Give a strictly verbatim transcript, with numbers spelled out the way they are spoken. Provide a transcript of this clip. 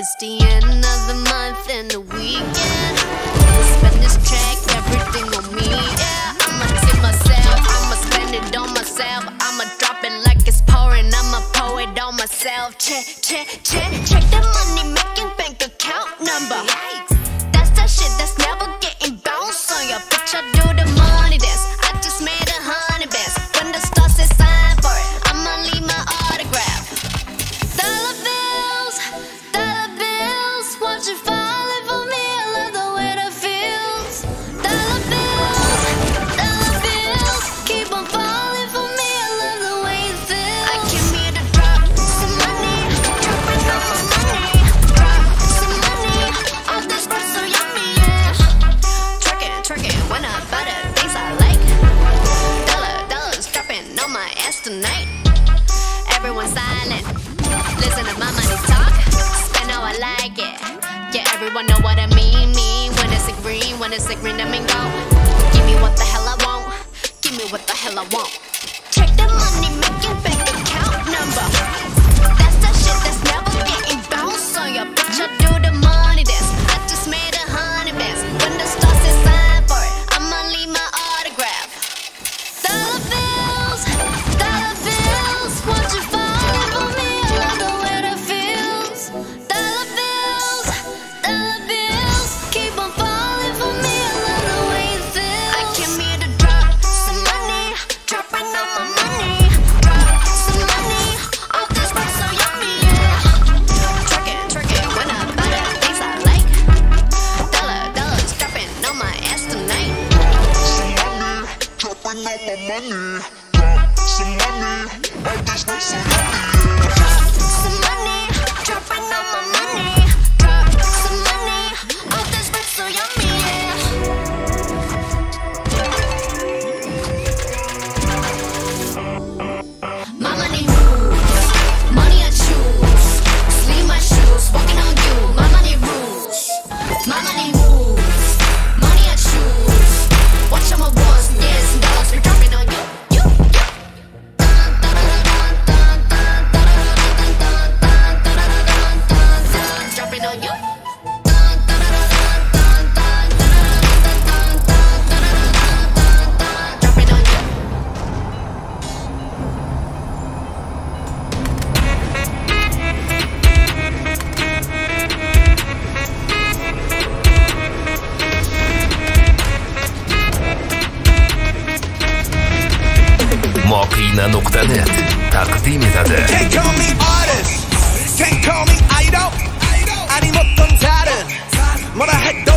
It's the end of the month and the weekend. Spend this check, everything on me, yeah. I'ma tip myself, I'ma spend it on myself. I'ma drop it like it's pouring, I'ma pour it on myself. Check, check, check, check the money making bank account number. That's that shit that's never getting bounced on your bitch. I do the money dance, I just made a hundred bands. When the stars say sign for it, I'ma leave my autograph. Dollar bills, dollar bills, watch it falling for me. I love the way that feels. Dollar bills, dollar bills, keep on falling for me. I love the way it feels. I came here to drop some money, dropping all my money. Drop some money, all this stuff so yummy, yeah. Twerking, twerking, when I buy the things I like. Dollar, dollars dropping on my ass tonight. Everyone silent, listen to my money talk. Spend how I like it. Yeah, everyone know what I mean. Me when it's a green, when it's a green, I mean go. Give me what the hell I want. Give me what the hell I want. Check the money making bank account number. That's the shit that's never getting bounced on your bitch. I do the money dance. I just made a hundred bands. When the stars say sign for it, I'ma leave my autograph. Dollar bills, dollar bills, watch it falling for me. I love the way that feels. Dollar bills, dollar bills, keep on falling for me. I love the way it feels. I came here to drop some money, dropping all my money. Drop some money, all this stuff so yummy, yeah. Twerking, twerking, when I buy the things I like. Dollar, dollars dropping on my ass tonight. Some money, dropping all my money. Drop some money, all this stuff so yummy, yeah. Drop some money, dropping all my money. Drop some money, all this stuff so yummy, yeah. My money rules, money I choose. Sleeve my shoes, walking on you. My money rules, my money moves. Money I choose. Watch all my ones, yes, and dollars we dropping on you, you, you. Dun, dun, dun, dun, dun, dun, dun, dun, dun, dun, dun, dun, dun, dun, dropping on you. Dun, dun, dun, dun, dun, dun, dun, dun, dun, dun, dun, dun, dropping on you. موقعنا نقطة نت تقديم داده. Can't call me artist, can't call me idol. 아니 어떤 다른 뭐라 해도